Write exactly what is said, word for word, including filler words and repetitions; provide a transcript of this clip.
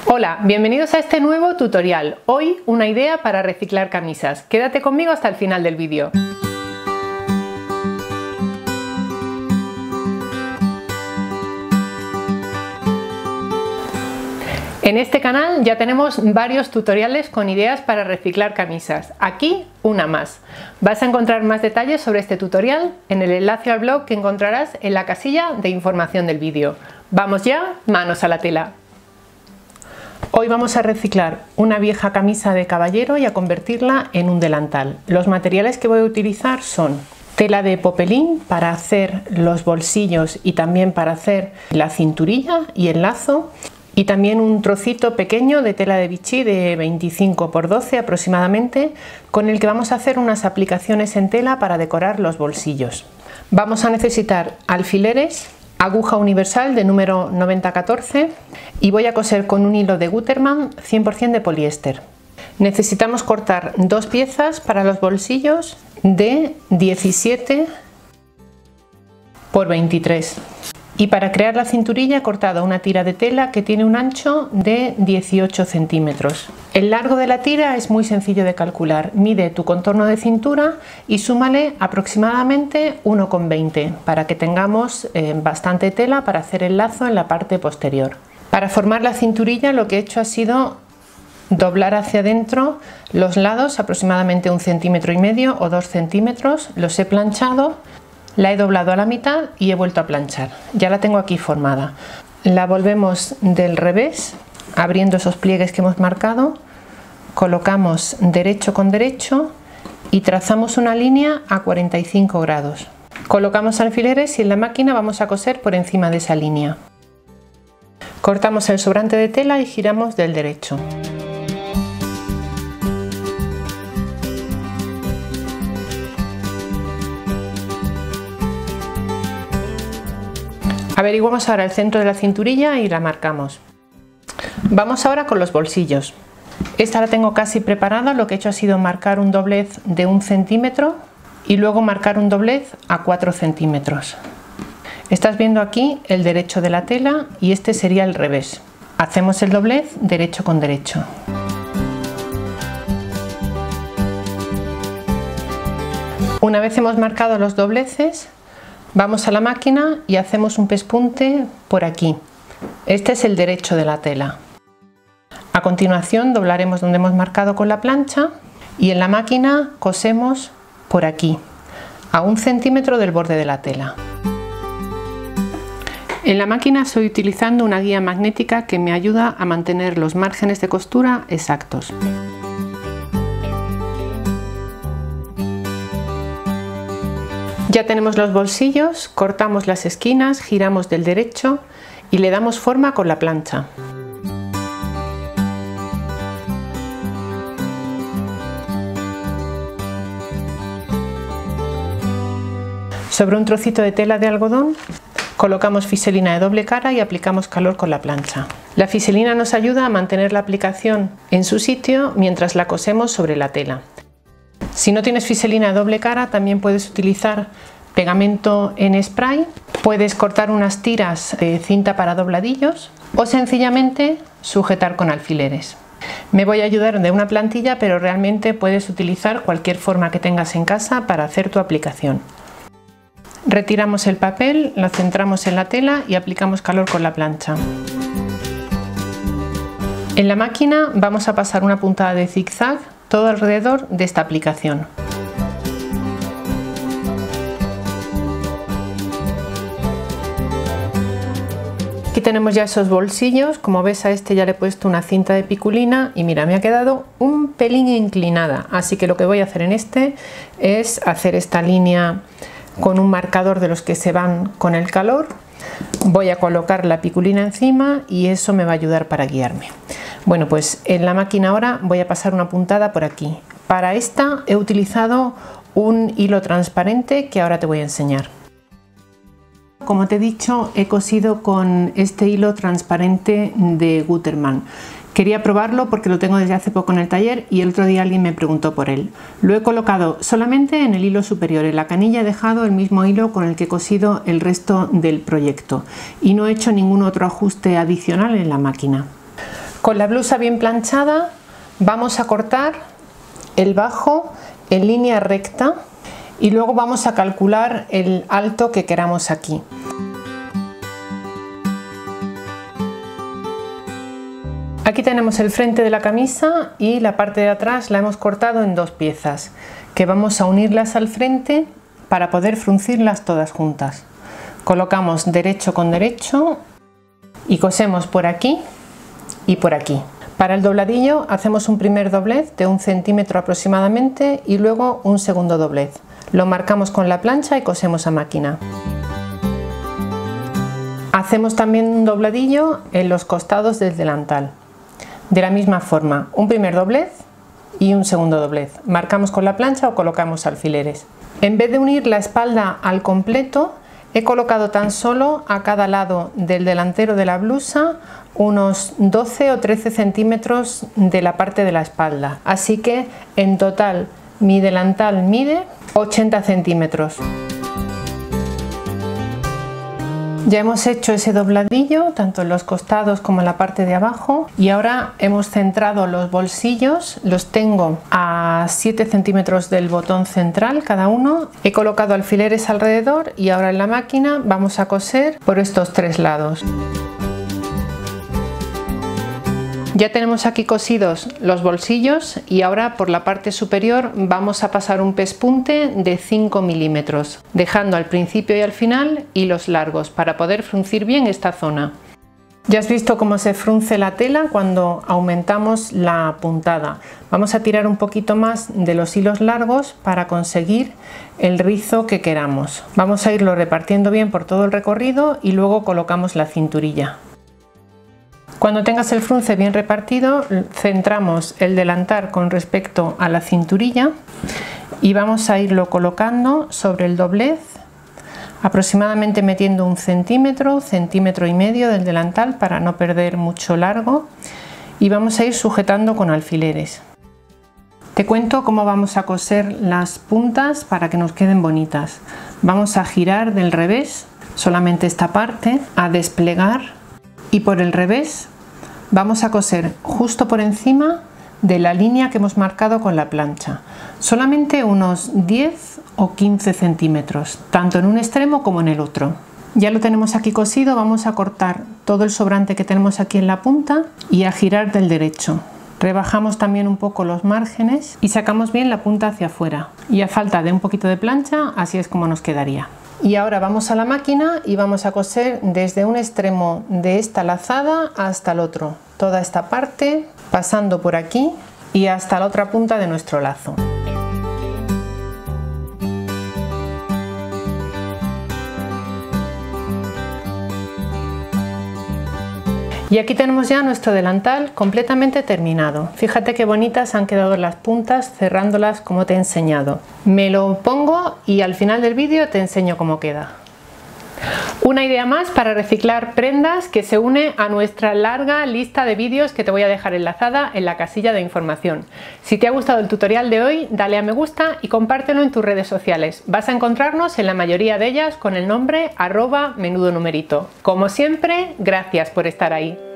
Hola, bienvenidos a este nuevo tutorial. Hoy una idea para reciclar camisas. Quédate conmigo hasta el final del vídeo. En este canal ya tenemos varios tutoriales con ideas para reciclar camisas. Aquí una más. Vas a encontrar más detalles sobre este tutorial en el enlace al blog que encontrarás en la casilla de información del vídeo. Vamos ya, manos a la tela. Hoy vamos a reciclar una vieja camisa de caballero y a convertirla en un delantal. Los materiales que voy a utilizar son tela de popelín para hacer los bolsillos y también para hacer la cinturilla y el lazo, y también un trocito pequeño de tela de Vichy de veinticinco por doce aproximadamente, con el que vamos a hacer unas aplicaciones en tela para decorar los bolsillos. Vamos a necesitar alfileres, aguja universal de número noventa catorce y voy a coser con un hilo de Gutermann cien por cien de poliéster. Necesitamos cortar dos piezas para los bolsillos de diecisiete por veintitrés. Y para crear la cinturilla he cortado una tira de tela que tiene un ancho de dieciocho centímetros. El largo de la tira es muy sencillo de calcular. Mide tu contorno de cintura y súmale aproximadamente uno coma veinte para que tengamos eh, bastante tela para hacer el lazo en la parte posterior. Para formar la cinturilla lo que he hecho ha sido doblar hacia adentro los lados aproximadamente un centímetro y medio o dos centímetros. Los he planchado. La he doblado a la mitad y he vuelto a planchar. Ya la tengo aquí formada. La volvemos del revés, abriendo esos pliegues que hemos marcado. Colocamos derecho con derecho y trazamos una línea a cuarenta y cinco grados. Colocamos alfileres y en la máquina vamos a coser por encima de esa línea. Cortamos el sobrante de tela y giramos del derecho. Averiguamos ahora el centro de la cinturilla y la marcamos. Vamos ahora con los bolsillos. Esta la tengo casi preparada. Lo que he hecho ha sido marcar un doblez de un centímetro y luego marcar un doblez a cuatro centímetros. Estás viendo aquí el derecho de la tela y este sería el revés. Hacemos el doblez derecho con derecho. Una vez hemos marcado los dobleces, vamos a la máquina y hacemos un pespunte por aquí. Este es el derecho de la tela. A continuación doblaremos donde hemos marcado con la plancha y en la máquina cosemos por aquí, a un centímetro del borde de la tela. En la máquina estoy utilizando una guía magnética que me ayuda a mantener los márgenes de costura exactos. Ya tenemos los bolsillos, cortamos las esquinas, giramos del derecho y le damos forma con la plancha. Sobre un trocito de tela de algodón colocamos fiselina de doble cara y aplicamos calor con la plancha. La fiselina nos ayuda a mantener la aplicación en su sitio mientras la cosemos sobre la tela. Si no tienes fiselina de doble cara, también puedes utilizar pegamento en spray, puedes cortar unas tiras de cinta para dobladillos o sencillamente sujetar con alfileres. Me voy a ayudar de una plantilla, pero realmente puedes utilizar cualquier forma que tengas en casa para hacer tu aplicación. Retiramos el papel, lo centramos en la tela y aplicamos calor con la plancha. En la máquina vamos a pasar una puntada de zigzag todo alrededor de esta aplicación. Aquí tenemos ya esos bolsillos. Como ves, a este ya le he puesto una cinta de piculina y mira, me ha quedado un pelín inclinada, así que lo que voy a hacer en este es hacer esta línea con un marcador de los que se van con el calor. Voy a colocar la piculina encima y eso me va a ayudar para guiarme. Bueno, pues en la máquina ahora voy a pasar una puntada por aquí. Para esta he utilizado un hilo transparente que ahora te voy a enseñar. Como te he dicho, he cosido con este hilo transparente de Gutermann. Quería probarlo porque lo tengo desde hace poco en el taller y el otro día alguien me preguntó por él. Lo he colocado solamente en el hilo superior. En la canilla he dejado el mismo hilo con el que he cosido el resto del proyecto y no he hecho ningún otro ajuste adicional en la máquina. Con la blusa bien planchada vamos a cortar el bajo en línea recta y luego vamos a calcular el alto que queramos aquí. Aquí tenemos el frente de la camisa y la parte de atrás la hemos cortado en dos piezas, que vamos a unirlas al frente para poder fruncirlas todas juntas. Colocamos derecho con derecho y cosemos por aquí y por aquí. Para el dobladillo hacemos un primer doblez de un centímetro aproximadamente y luego un segundo doblez. Lo marcamos con la plancha y cosemos a máquina. Hacemos también un dobladillo en los costados del delantal. De la misma forma, un primer doblez y un segundo doblez. Marcamos con la plancha o colocamos alfileres. En vez de unir la espalda al completo, he colocado tan solo a cada lado del delantero de la blusa unos doce o trece centímetros de la parte de la espalda. Así que en total mi delantal mide ochenta centímetros. Ya hemos hecho ese dobladillo tanto en los costados como en la parte de abajo y ahora hemos centrado los bolsillos, los tengo a siete centímetros del botón central cada uno, he colocado alfileres alrededor y ahora en la máquina vamos a coser por estos tres lados. Ya tenemos aquí cosidos los bolsillos y ahora por la parte superior vamos a pasar un pespunte de cinco milímetros, dejando al principio y al final hilos largos para poder fruncir bien esta zona. Ya has visto cómo se frunce la tela cuando aumentamos la puntada. Vamos a tirar un poquito más de los hilos largos para conseguir el rizo que queramos. Vamos a irlo repartiendo bien por todo el recorrido y luego colocamos la cinturilla. Cuando tengas el frunce bien repartido, centramos el delantal con respecto a la cinturilla y vamos a irlo colocando sobre el doblez, aproximadamente metiendo un centímetro, centímetro y medio del delantal para no perder mucho largo, y vamos a ir sujetando con alfileres. Te cuento cómo vamos a coser las puntas para que nos queden bonitas. Vamos a girar del revés solamente esta parte, a desplegar, y por el revés vamos a coser justo por encima de la línea que hemos marcado con la plancha, solamente unos diez o quince centímetros, tanto en un extremo como en el otro. Ya lo tenemos aquí cosido, vamos a cortar todo el sobrante que tenemos aquí en la punta y a girar del derecho. Rebajamos también un poco los márgenes y sacamos bien la punta hacia afuera, y a falta de un poquito de plancha así es como nos quedaría. Y ahora vamos a la máquina y vamos a coser desde un extremo de esta lazada hasta el otro, toda esta parte, pasando por aquí y hasta la otra punta de nuestro lazo. Y aquí tenemos ya nuestro delantal completamente terminado. Fíjate qué bonitas han quedado las puntas cerrándolas como te he enseñado. Me lo pongo y al final del vídeo te enseño cómo queda. Una idea más para reciclar prendas que se une a nuestra larga lista de vídeos que te voy a dejar enlazada en la casilla de información. Si te ha gustado el tutorial de hoy, dale a me gusta y compártelo en tus redes sociales. Vas a encontrarnos en la mayoría de ellas con el nombre arroba menudo numerito. Como siempre, gracias por estar ahí.